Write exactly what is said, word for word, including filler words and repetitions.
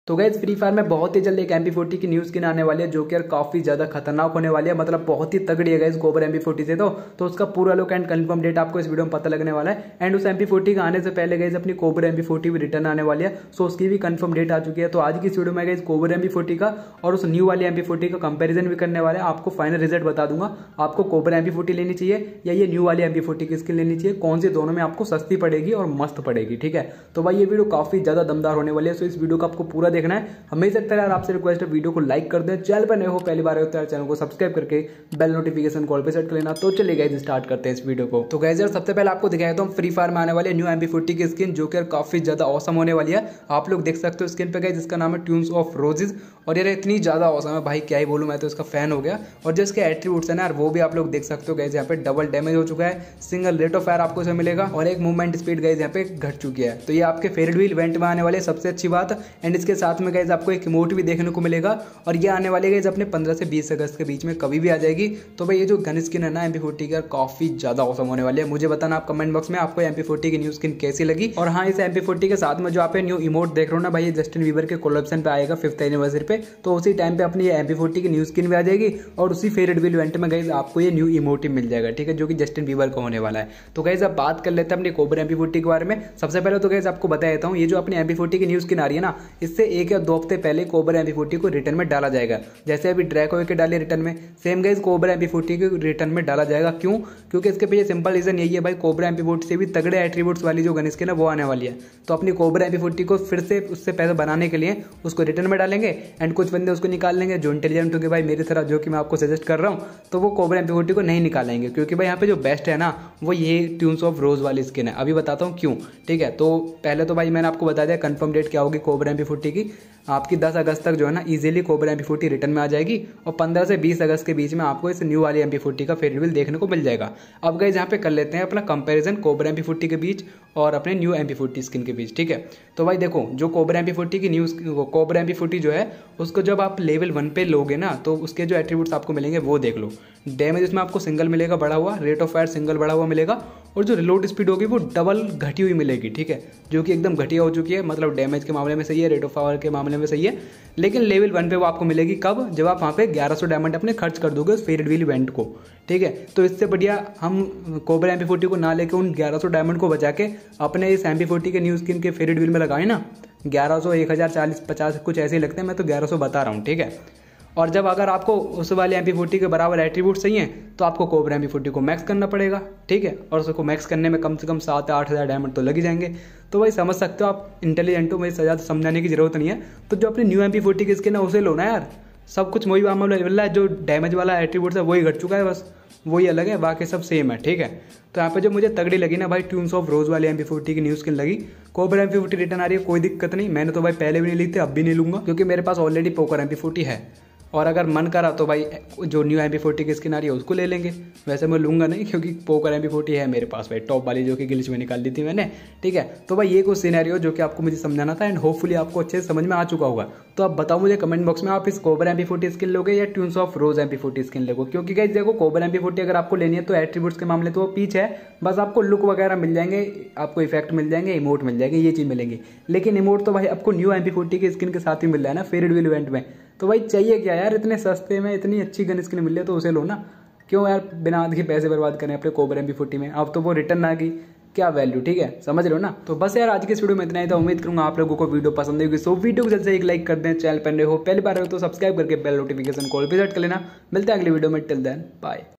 तो guys free fire में बहुत ही जल्द एक एम पी फोर्टी की न्यू स्किन आने वाली है जो कि यार काफी ज्यादा खतरनाक होने वाली है, मतलब बहुत ही तगड़ी है guys Cobra M P forty से। तो तो उसका पूरा लुक एंड कंफर्म डेट आपको इस वीडियो में पता लगने वाला है। एंड उस एम पी फोर्टी का आने से पहले गाइस अपनी कोबरा एम पी फोर्टी भी रिटर्न आने वाली है, सो उसकी भी कंफर्म डेट आ चुकी है। तो आज की इस वीडियो में guys Cobra M P forty का और उस न्यू वाली एम पी फोर्टी का कंपेरिजन भी करने वाले हैं। आपको फाइनल रिजल्ट बता दूंगा, आपको कोबरा एम पी फोर्टी लेनी चाहिए या ये न्यू वाली एम पी फोर्टी की स्किन लेनी चाहिए, कौन सी दोनों में आपको सस्ती पड़ेगी और मस्त पड़ेगी। ठीक है, तो भाई ये वीडियो काफी ज्यादा दमदार होने वाली है, सो इस वीडियो को आपको पूरा देखना है। हमेशा यार आपसे रिक्वेस्ट है वीडियो को लाइक कर दें, चैनल पर नए हो पहली बार होता है चैनल को सब्सक्राइब करके बेल नोटिफिकेशन कॉल पे सेट कर लेना। तो चलिए गाइस स्टार्ट करते हैं इस वीडियो को। तो गाइस यार सबसे पहले आपको दिखाया तो फ्री फायर में आने वाले न्यू एम पी फोर्टी की स्किन जो कि काफी ज्यादा औसम होने वाली है। आप लोग देख सकते हो स्किन पे गाइस, जिसका नाम है ट्यून्स ऑफ रोजेस, और यार इतनी ज्यादा औसम है भाई क्या ही बोलूं, मैं तो इसका फैन हो गया। और जो इसके एट्रीब्यूट्स है ना यार वो भी आप लोग देख सकते हो गाइस, यहाँ पे डबल डैमेज हो चुका है, सिंगल रेट ऑफ फायर आपको इसमें मिलेगा और एक मूवमेंट स्पीड गाइस यहाँ पे घट चुकी है। तो ये आपके फेवरेट व्हील इवेंट में आने वाले सबसे अच्छी बात। एंड इसके साथ में गाइस आपको एक इमोट भी देखने को मिलेगा और ये आने वाले गाइस अपने पंद्रह से बीस अगस्त के बीच में कभी भी आ जाएगी। तो भाई ये जो गन स्किन है ना एम पी फोर्टी की काफी ज्यादा औसम होने वाली है। मुझे बताना आप कमेंट बॉक्स में आपको एम पी फोर्टी की न्यू स्किन कैसी लगी। और हाँ, इस एम पी फोर्टी के साथ में जो आप न्यू इमोट देख रहे हो ना भाई, ये जस्टिन बीबर के कोलैबोरेशन पे आएगा फिफ्थ एनिवर्सरी पे, तो उसी टाइम पे अपनी एम पी फोर्टी की न्यू स्किन भी आ जाएगी और उसी फेवरेट व्हील इवेंट में गाइस आपको ये न्यू इमोट मिल जाएगा। ठीक है, जो कि जस्टिन बीबर का होने वाला है। तो गाइस अब बात कर लेते हैं अपनी कोबरा एम पी फोर्टी के बारे में। सबसे पहले तो गाइस आपको बता देता हूँ, ये जो अपनी एम पी फोर्टी की न्यू स्किन आ रही है ना, इससे एक या दो हफ्ते पहले कोबरा एम पी फोर्टी को रिटर्न में डाला जाएगा। जैसे अभी ड्रैको के डाले रिटर्न में, same guys Cobra M P forty के रिटर्न में डाला जाएगा। क्यों? क्योंकि इसके पीछे सिंपल रीजन यही है भाई, कोबरा एम पी फोर्टी से भी तगड़े एट्रीब्यूट्स वाली जो गन स्किन है वो आने वाली है। तो अपनी कोबरा एम पी फोर्टी को फिर से उससे पैसा बनाने के लिए उसको रिटर्न में डालेंगे एंड कुछ बंदे उसको निकाल लेंगे जो इंटेलिजेंट होंगे भाई मेरी तरह, जो कि मैं आपको सजेस्ट कर रहा हूँ, तो वो कोबरा एम पी फोर्टी को नहीं निकालेंगे। क्योंकि भाई यहाँ पे जो बेस्ट है ना वो ये ट्यून्स ऑफ रोज वाली स्किन है। अभी बताता हूँ क्यों। ठीक है, तो पहले तो भाई मैंने आपको बता दिया कंफर्म डेट क्या होगी कोबरा एम पी फोर्टी की। आपकी दस अगस्त तक जो है ना easily Cobra M P forty return में आ जाएगी और पंद्रह से बीस अगस्त के बीच में आपको इस न्यू वाली एम पी फोर्टी का फेवरेट व्हील देखने को मिल जाएगा। अब गाइस यहाँ पे कर लेते हैं अपना comparison Cobra M P forty के बीच और अपने new M P forty skin के बीच। ठीक है, तो भाई देखो जो कोबरा एम पी फोर्टी की new Cobra M P forty जो है उसको जब आप लेवल वन पे लोगे ना तो उसके जो एट्रीब्यूट्स आपको मिलेंगे वो देख लो। डैमेज उसमें आपको सिंगल मिलेगा बढ़ा हुआ, रेट ऑफ फायर सिंगल बढ़ा हुआ मिलेगा और जो रिलोड स्पीड होगी वो डबल घटी हुई मिलेगी। ठीक है, जो कि एकदम घटिया हो चुकी है, मतलब डैमेज के मामले में सही है, रेट ऑफ फायर के मामले में सही है। लेकिन लेवल वन पे वो आपको मिलेगी कब? जब आप वहाँ पे ग्यारह सौ डायमंड अपने खर्च कर दोगे उस फेवरेट व्हील इवेंट को। ठीक है, तो इससे बढ़िया हम कोबरा एम पी फोर्टी को ना लेके उन ग्यारह सौ डायमंड को बचा के अपने इस एम पी फोर्टी के न्यू स्किन के फेवरेट व्हील में लगाए ना। ग्यारह सौ, एक हज़ार, चालीस, पचास कुछ ऐसे ही लगते हैं, मैं तो ग्यारह सौ बता रहा हूँ। ठीक है, और जब अगर आपको उस वाले एम पी फोर्टी के बराबर एट्रीब्यूट चाहिए तो आपको कोबरा एम पी फोर्टी को मैक्स करना पड़ेगा। ठीक है, और उसको मैक्स करने में कम से कम सात आठ हज़ार डायमंड तो लग ही जाएंगे। तो भाई समझ सकते हो आप, इंटेलिजेंट हो, मुझे ज़्यादा समझाने की जरूरत नहीं है। तो जो अपनी न्यू एम पी फोर्टी की स्किन है उसे लो ना यार, सब कुछ वही मामला है, जो डैमेज वाला एट्रीब्यूट है वही घट चुका है, बस वही अलग है, बाकी सब सेम है। ठीक है, तो यहाँ पे जो मुझे तगड़ी लगी ना भाई ट्यून्स ऑफ रोज वाली एम पी फोर्टी की न्यू स्किन लगी। Cobra M P forty return आ रही है, कोई दिक्कत नहीं, मैंने तो भाई पहले भी नहीं ली थी, अब भी नहीं लूंगा क्योंकि मेरे पास already poker M P forty है। और अगर मन करा तो भाई जो न्यू एम पी फोर्टी की स्किन आ रही है उसको ले लेंगे। वैसे मैं लूंगा नहीं क्योंकि पोकर एम पी फोर्टी है मेरे पास भाई, टॉप वाली जो कि गिलिच में निकाल दी थी मैंने। ठीक है, तो भाई ये कुछ सिनेरियो जो कि आपको मुझे समझाना था एंड होपफुली आपको अच्छे से समझ में आ चुका होगा। तो आप बताओ मुझे कमेंट बॉक्स में, आप इस Cobra M P forty skin लोगे या tunes of rose M P forty skin लोगे? क्योंकि गाइस देखो कोबरा एम पी फोर्टी अगर आपको लेनी है तो एट्रीब्यूट्स के मामले तो वो पीछे है, बस आपको लुक वगैरह मिल जाएंगे, आपको इफेक्ट मिल जाएंगे, इमोट मिल जाएंगे, ये चीज मिलेंगे। लेकिन इमोट तो भाई आपको न्यू एम पी फोर्टी की स्किन के साथ ही मिल रहा है ना फेवरेट व्हील इवेंट में। तो भाई चाहिए क्या यार, इतने सस्ते में इतनी अच्छी गन स्किन मिल रही है तो उसे लो ना। क्यों यार बिना आदि के पैसे बर्बाद करें अपने कोबरा एम पी फोर्टी में? अब तो वो रिटर्न आ गई, क्या वैल्यू। ठीक है, समझ रहे हो ना। तो बस यार आज के इस वीडियो में इतना ही था, उम्मीद करूंगा आप लोगों को वीडियो पसंद होगी। सो वीडियो को जल्द से एक लाइक कर दें, चैनल पर नए हो पहली बार हो तो सब्सक्राइब करके बेल नोटिफिकेशन कॉल पे सेट कर लेना। मिलते हैं अगली वीडियो में, टिल देन बाय।